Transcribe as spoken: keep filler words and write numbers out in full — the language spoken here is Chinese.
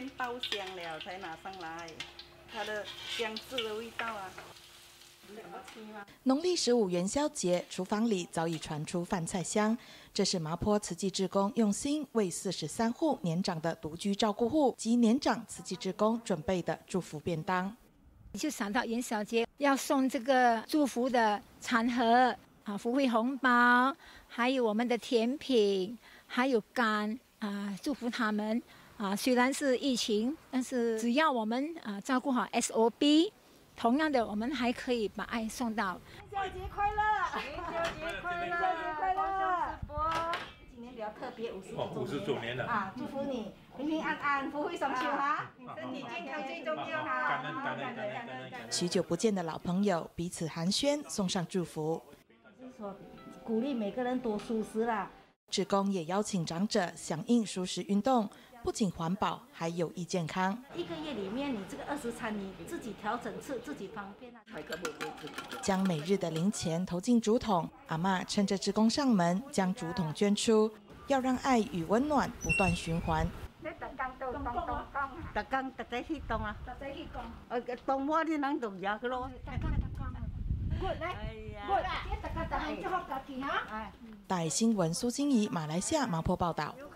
先包香了才拿上来，它的香刺的味道啊。 农历十五元宵节，厨房里早已传出饭菜香。这是麻坡慈济志工用心为四十三户年长的独居照顾户及年长慈济志工准备的祝福便当。 就想到元宵节要送这个祝福的餐盒啊，福慧红包，还有我们的甜品，还有柑啊，祝福他们啊。虽然是疫情，但是只要我们啊照顾好 S O B。同样的，我们还可以把爱送到。 元宵节快乐！元宵节快乐！元宵节快乐！直播，今年比较特别，五十五十周年了啊！祝福你平平安安，福慧双修哈，身体健康最重要哈！ 感恩感恩感恩感恩！ 许久不见的老朋友彼此寒暄，送上祝福。 就是说，鼓励每个人多蔬食啦。 志工也邀请长者响应蔬食运动。不仅环保，还有益健康。 一个月里面，你这个二十餐你自己调整吃，自己方便啊。 将每日的零钱投进竹筒，阿嬷趁着志工上门，将竹筒捐出，要让爱与温暖不断循环。 你特工都动动动， 特工特地去动啊， 特地去动。 呃，动我啲人动呀个咯。 特工特工，good 咧 ，good 啊！你特工特工做好家己哈。 大新闻苏金怡，马来西亚麻坡报道。